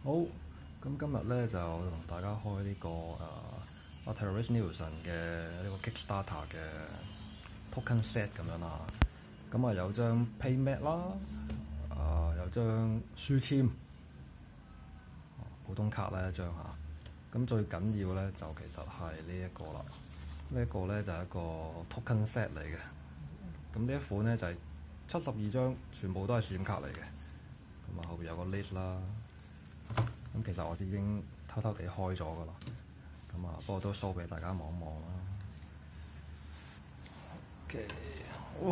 好，咁今日咧就同大家開呢、個Terence Nilsson 嘅呢個 Kickstarter 嘅 token set 咁樣啦。咁啊有張 Paymat 啦，有張書籤，普通卡咧一張嚇。咁最緊要咧就其實係呢一個啦，呢一個咧就係一個 token set 嚟嘅。咁呢一款咧就係72張，全部都係閃卡嚟嘅。咁啊後邊有個 list 啦。咁其實我已經偷偷地開咗噶啦，咁啊不過都 show 俾大家望一望啦。OK， 好，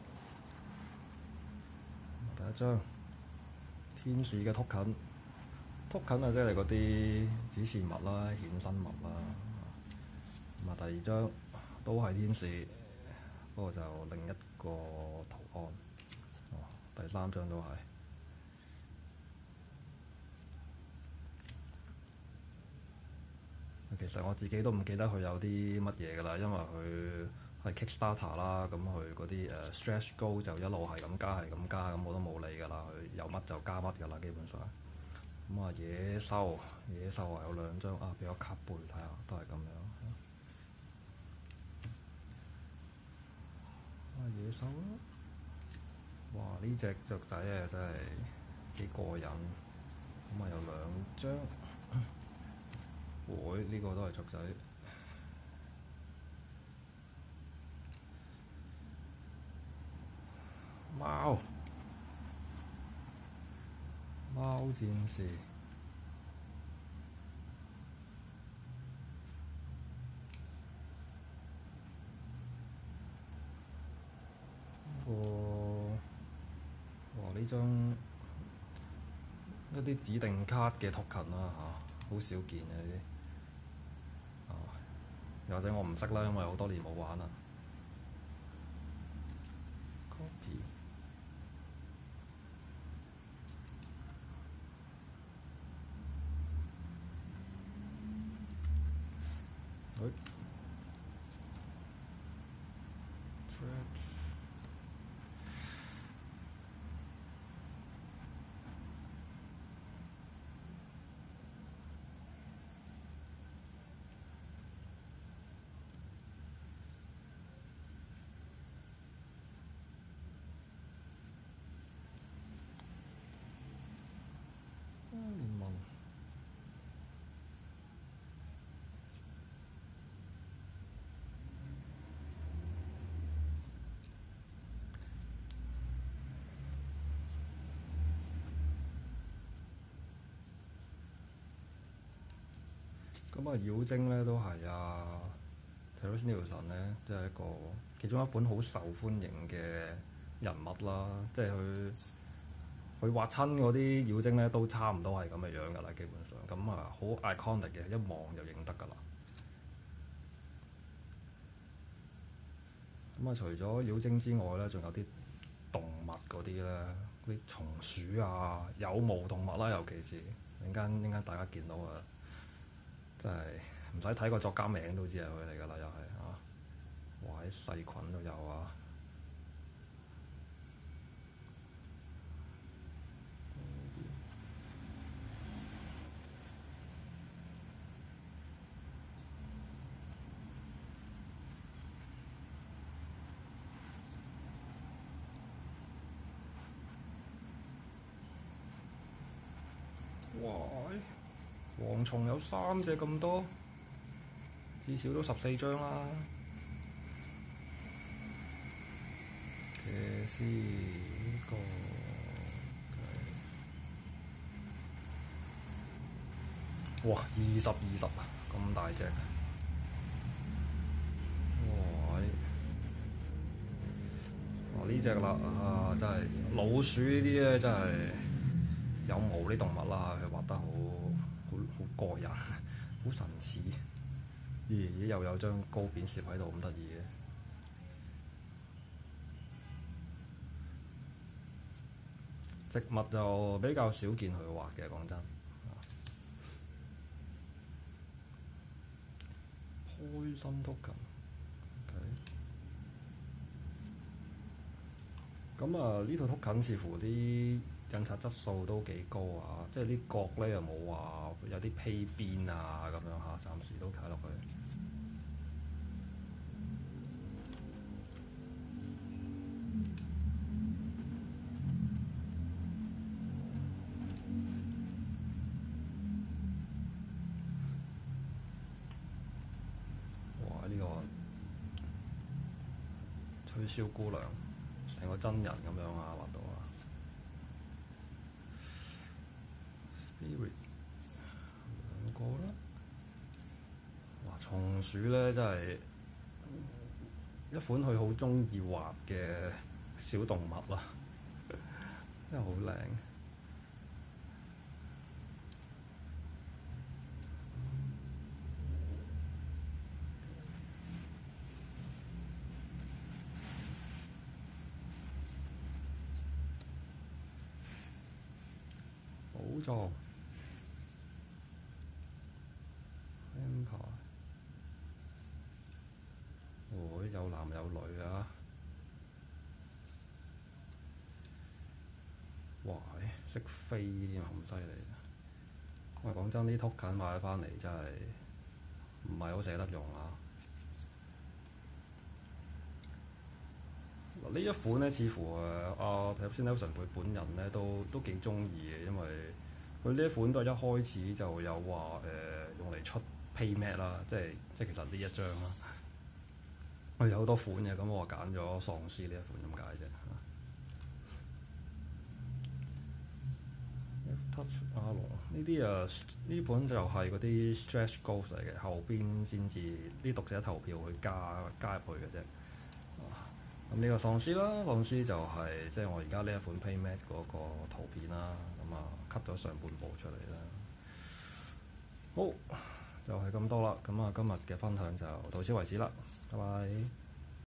第一張天使嘅 token 啊，即係嗰啲指示物啦、衍生物啦。咁啊第二張都係天使，不過就另一個圖案。第三張都係。其實我自己都唔記得佢有啲乜嘢㗎啦，因為佢係 Kickstarter 啦，咁佢嗰啲stretch goal 就一路係咁加，咁我都冇理㗎啦。佢有乜就加乜㗎啦，基本上。咁啊野獸啊有兩張啊，俾我卡背睇下，都係咁樣。野獸啦，哇！呢隻雀仔啊真係幾過癮。咁啊有兩張。呢個都係雀仔。貓戰士。呢張一啲指定卡嘅 token 啦嚇，好少見嘅呢啲。或者我唔識啦，因為好多年冇玩啦。Copy。聯盟。咁啊妖精咧都係Terence Nilsson 咧，即係一個其中一款好受歡迎嘅人物啦。即係佢畫親嗰啲妖精咧，都差唔多係咁嘅樣㗎啦，基本上。咁啊好 iconic 嘅，一望就認得㗎啦。咁啊除咗妖精之外咧，仲有啲動物嗰啲咧，啲松鼠啊、有毛動物啦，尤其是陣間大家見到啊，真係唔使睇個作家名都知係佢嚟㗎啦，又係啊！哇！啲細菌都有啊！哇！蝗蟲有3隻咁多，至少都14張啦。騎士呢個哇20啊，咁大隻！哇！呢隻啦真係老鼠呢啲咧，真係有毛啲動物啦，佢畫得好過癮，好神似。咦又有張高扁攝喺度，咁得意嘅。植物就比較少見佢畫嘅，講真。Poison token。咁呢套 token 似乎啲印刷質素都幾高啊，即係啲角咧又冇話有啲披邊啊咁樣嚇，暫時都睇落去。哇！呢、個吹簫姑娘成個真人咁樣啊，畫到啊 Spirit 兩個啦。哇！松鼠咧真係一款佢好中意畫嘅小動物啦，真係好靚。寶藏 Empire， 有男有女啊！哇！識飛添啊，咁犀利！我講真，啲 token 買翻嚟真係唔係好捨得用啊！呢一款咧，似乎阿 Nelson 佢本人咧都幾中意嘅，因為佢呢一款都係一開始就有話用嚟出 Playmat 啦，即係其實呢一張啦，佢有好多款嘅，咁我揀咗喪屍呢一款咁解啫。Touch 阿龍呢啲呢本就係嗰啲 stretch goals 嚟嘅，後邊先至啲讀者投票去加入去嘅啫。咁呢個喪屍啦，喪屍就係即係我而家呢一款 Playmat 嗰個圖片啦，咁cut 咗上半部出嚟啦。好，就係咁多啦。咁今日嘅分享就到此為止啦，拜拜。